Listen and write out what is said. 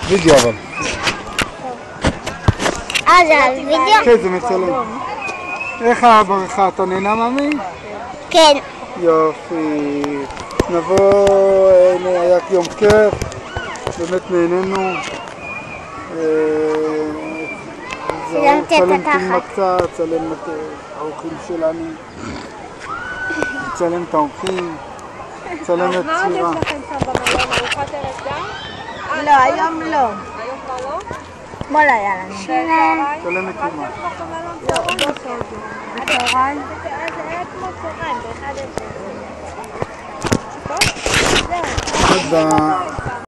וידאו אבל. זה על וידאו? כן, זה מצלם. איך הבריכה? אתה נהנה ממי? כן. יופי. נבוא, היה יום כיף, באמת נהנינו. צלם תלמה קצת, צלם את האורחים שלנו, צלם את האורחים, צלם את צבירה. מה עוד יש לכם שם במלון? ארוחת ערב גם? לא, היום לא. היום כבר לא? אתמול היה לנו. צלם את אמא. בצהריים? זה היה כמו צהריים, באחד השני. עד